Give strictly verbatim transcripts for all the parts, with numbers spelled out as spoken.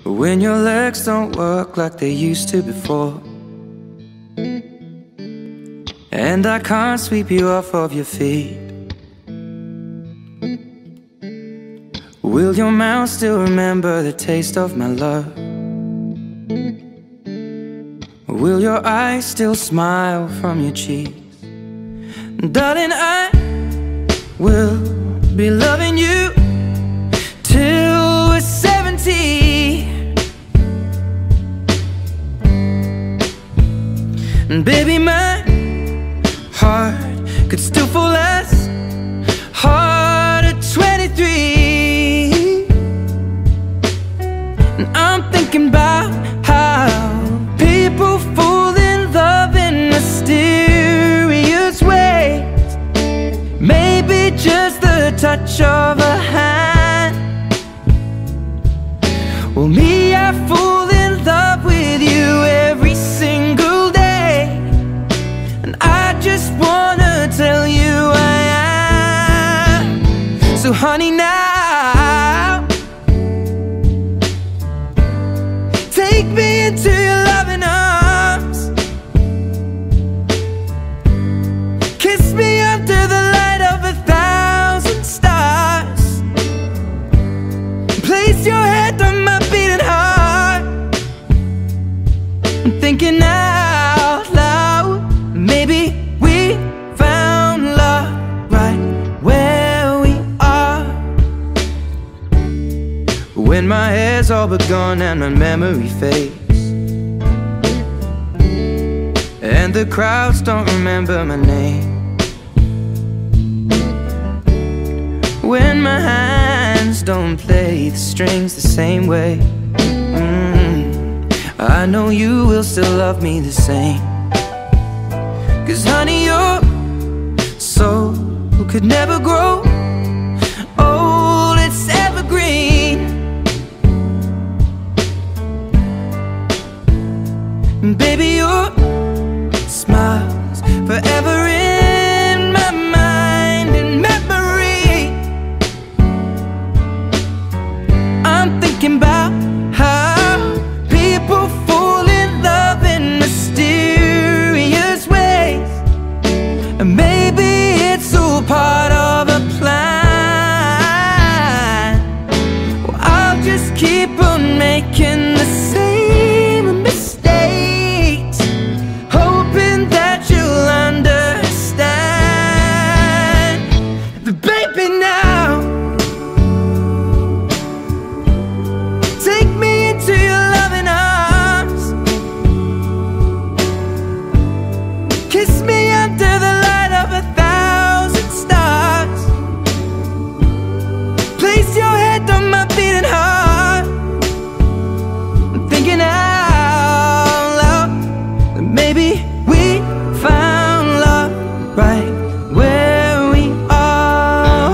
when your legs don't work like they used to before, and I can't sweep you off of your feet. Will your mouth still remember the taste of my love? Will your eyes still smile from your cheeks? Darling, I will be loving you till we're seventy. And baby, my heart could still fall as hard at twenty-three. And I'm thinking about how people fall in love in mysterious ways. Maybe just the touch of a hand. Well, me, I fall in love with you every single day, and I just wanna tell you I am. So honey, now take me into your loving arms. Kiss me under the light of a thousand stars. Place your head on my beating heart. I'm thinking out loud, maybe we found love right where we are. When my hair's all but gone and my memory fades, and the crowds don't remember my name, when my hands don't play the strings the same way, mm, I know you will still love me the same. Cause honey, your soul could never grow old, it's evergreen. And baby, your smile's forever in my mind and memory. I'm thinking about how people fall in love in mysterious ways, and maybe it's all part of a plan. Well, I'll just keep on making the same mistakes, hoping that you'll understand. But baby, now take me into your loving arms. Kiss me under the light of a thousand stars. Place your head on my beating heart. I'm thinking out loud that maybe we found love right where we are.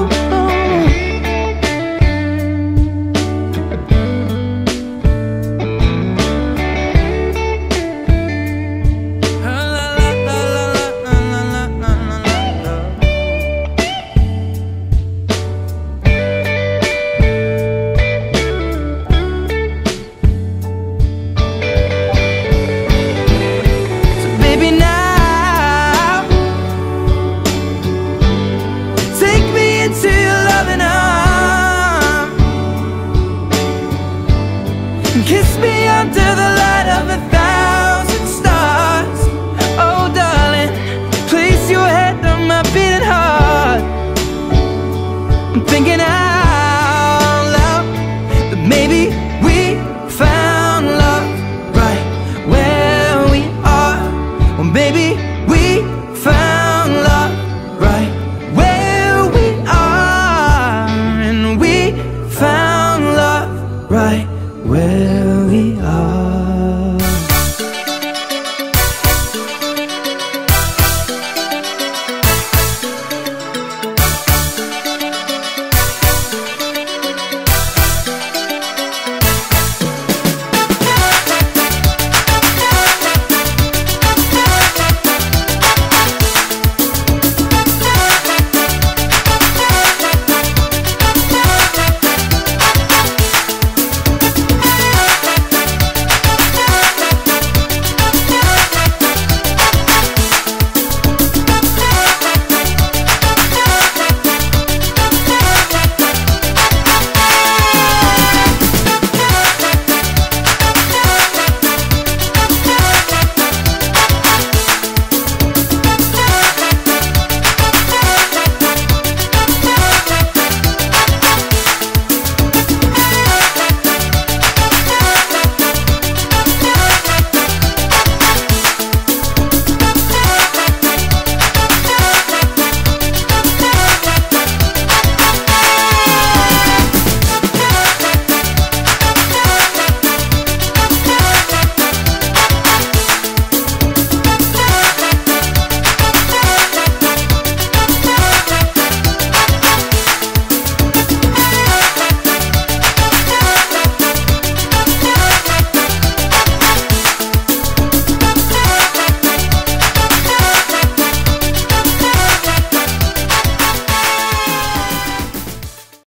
So baby, now take me into your loving arms. Kiss me under